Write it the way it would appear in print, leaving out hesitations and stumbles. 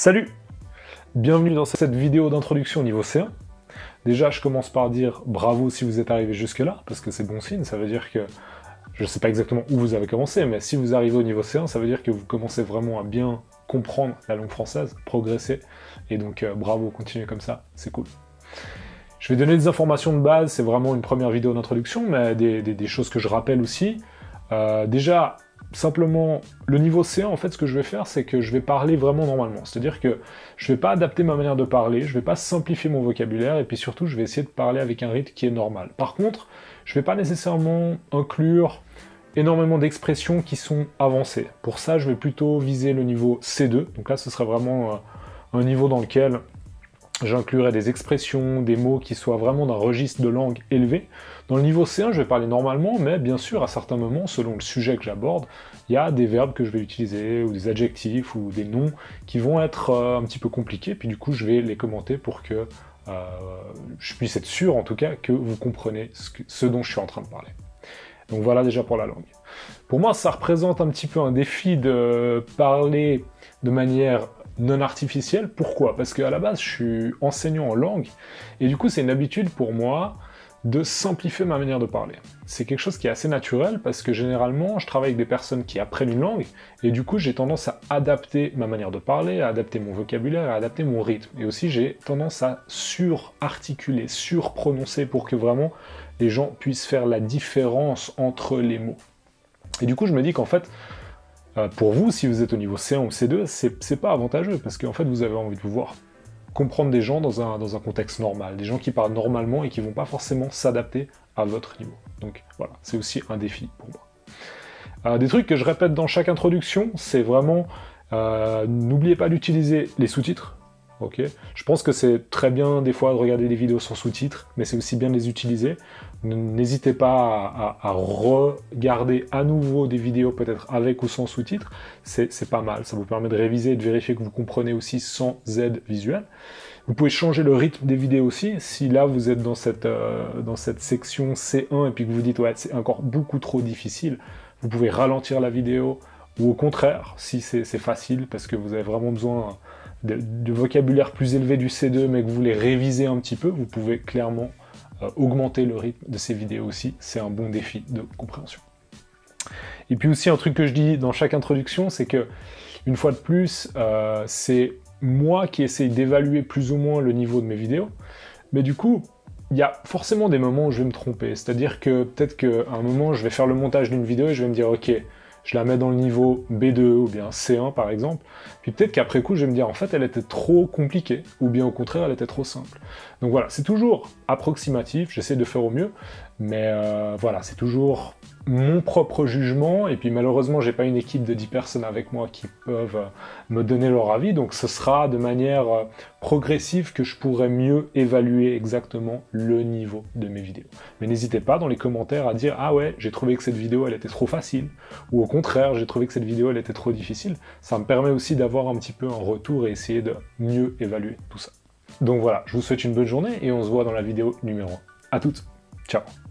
Salut! Bienvenue dans cette vidéo d'introduction au niveau C1. Déjà, je commence par dire bravo si vous êtes arrivé jusque-là, parce que c'est bon signe, ça veut dire que je ne sais pas exactement où vous avez commencé, mais si vous arrivez au niveau C1, ça veut dire que vous commencez vraiment à bien comprendre la langue française, progresser, et donc bravo, continuez comme ça, c'est cool. Je vais donner des informations de base, c'est vraiment une première vidéo d'introduction, mais des choses que je rappelle aussi. Déjà, simplement, le niveau C1, en fait, ce que je vais faire, c'est que je vais parler vraiment normalement. C'est-à-dire que je ne vais pas adapter ma manière de parler, je ne vais pas simplifier mon vocabulaire, et puis surtout, je vais essayer de parler avec un rythme qui est normal. Par contre, je ne vais pas nécessairement inclure énormément d'expressions qui sont avancées. Pour ça, je vais plutôt viser le niveau C2. Donc là, ce serait vraiment un niveau dans lequel j'inclurai des expressions, des mots qui soient vraiment d'un registre de langue élevé. Dans le niveau C1, je vais parler normalement, mais bien sûr, à certains moments, selon le sujet que j'aborde, il y a des verbes que je vais utiliser, ou des adjectifs, ou des noms qui vont être un petit peu compliqués, puis du coup, je vais les commenter pour que je puisse être sûr, en tout cas, que vous comprenez ce dont je suis en train de parler. Donc voilà déjà pour la langue. Pour moi, ça représente un petit peu un défi de parler de manière non artificielle. Pourquoi? Parce qu'à la base, je suis enseignant en langue, et du coup, c'est une habitude pour moi de simplifier ma manière de parler. C'est quelque chose qui est assez naturel, parce que généralement, je travaille avec des personnes qui apprennent une langue, et du coup, j'ai tendance à adapter ma manière de parler, à adapter mon vocabulaire, à adapter mon rythme. Et aussi, j'ai tendance à surarticuler, surprononcer, pour que vraiment les gens puissent faire la différence entre les mots. Et du coup, je me dis qu'en fait, pour vous, si vous êtes au niveau C1 ou C2, c'est pas avantageux, parce qu'en fait, vous avez envie de pouvoir comprendre des gens dans un contexte normal, des gens qui parlent normalement et qui vont pas forcément s'adapter à votre niveau. Donc voilà, c'est aussi un défi pour moi. Des trucs que je répète dans chaque introduction, c'est vraiment, n'oubliez pas d'utiliser les sous-titres. Okay. Je pense que c'est très bien des fois de regarder des vidéos sans sous-titres, mais c'est aussi bien de les utiliser. N'hésitez pas à regarder à nouveau des vidéos, peut-être avec ou sans sous-titres. C'est pas mal, ça vous permet de réviser et de vérifier que vous comprenez aussi sans aide visuelle. Vous pouvez changer le rythme des vidéos aussi. Si là vous êtes dans cette section C1 et puis que vous dites ouais c'est encore beaucoup trop difficile, vous pouvez ralentir la vidéo, ou au contraire, si c'est facile, parce que vous avez vraiment besoin de vocabulaire plus élevé du C2, mais que vous voulez réviser un petit peu, vous pouvez clairement augmenter le rythme de ces vidéos aussi. C'est un bon défi de compréhension. Et puis aussi, un truc que je dis dans chaque introduction, c'est que, une fois de plus, c'est moi qui essaye d'évaluer plus ou moins le niveau de mes vidéos, mais du coup, il y a forcément des moments où je vais me tromper. C'est-à-dire que peut-être qu'à un moment, je vais faire le montage d'une vidéo et je vais me dire, ok, je la mets dans le niveau B2 ou bien C1 par exemple, puis peut-être qu'après coup je vais me dire en fait elle était trop compliquée, ou bien au contraire elle était trop simple. Donc voilà, c'est toujours approximatif, j'essaie de faire au mieux, mais voilà, c'est toujours mon propre jugement, et puis malheureusement j'ai pas une équipe de 10 personnes avec moi qui peuvent me donner leur avis, donc ce sera de manière progressive que je pourrai mieux évaluer exactement le niveau de mes vidéos. Mais n'hésitez pas dans les commentaires à dire « Ah ouais, j'ai trouvé que cette vidéo elle était trop facile », ou au contraire, j'ai trouvé que cette vidéo elle était trop difficile. Ça me permet aussi d'avoir un petit peu un retour et essayer de mieux évaluer tout ça. Donc voilà, je vous souhaite une bonne journée et on se voit dans la vidéo numéro 1. À toutes, ciao.